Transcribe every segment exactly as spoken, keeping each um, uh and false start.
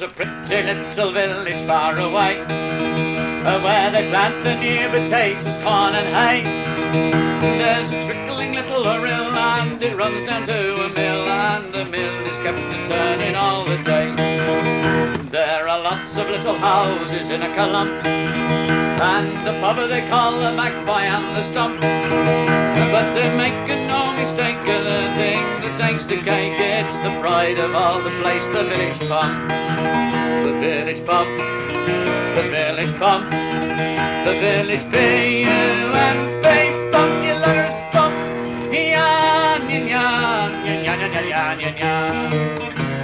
a pretty little village far away, uh, where they plant the new potatoes, corn and hay. There's a trickling little rill and it runs down to a mill, and the mill is kept a-turning all the day. There are lots of little houses in a column, and the pub they call the Magpie and the Stump. But they're making no mistake of the thing that takes the cake. It's the pride of all the place, the village pub. The village pub, the village pub, the village P U M P, Popular's pub. Yan, yan, yan, yan, yan, yan, yan, yan, yan.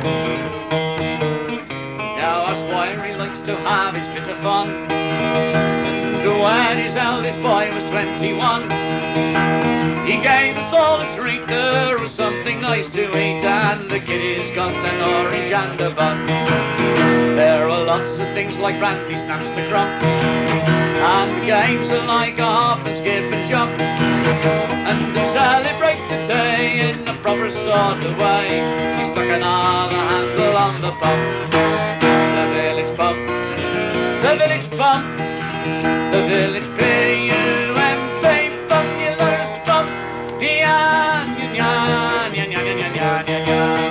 Now our squire, he likes to have his bit of fun, and when his eldest boy was twenty-one, he gave us all a treat. There was something nice to eat, and the kiddies got an orange and a bun. There were lots of things like brandy snaps to crump, and games like a hop and skip and jump, and to celebrate the day in a proper sort of way, we stuck another handle on the pump. The village pump, the village pump, the village P U M P, Popular's pump. Yan, yan, yan, yan, yan, yan, yan, yan, yan.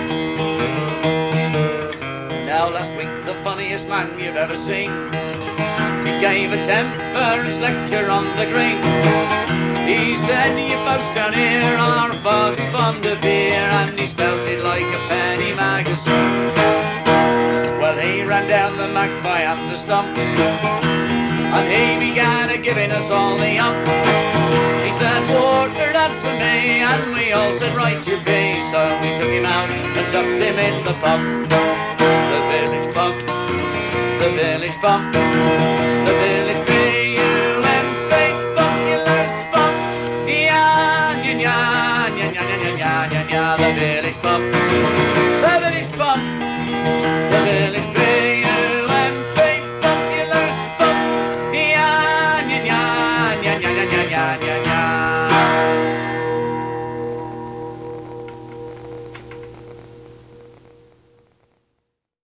Now last week the funniest man you've ever seen, he gave a temperance lecture on the green. He said, you folks down here are far too fond of beer, and he spelt it like a penny magazine. Well, he ran down the Magpie and the Stump, and he began a giving us all the ump. He said, water, that's for me, and we all said, right you be. So we took him out and dumped him in the pub. The village pub, the village pub, the village P U M P, Popular's pub. Yan, yan, yan, yan, yan, yan, yan, yan, yan, the village pub, the village pub, the village P U M P, Popular's pub. Yan, yan, yan, yan, yan, yan, yan, yan, yan.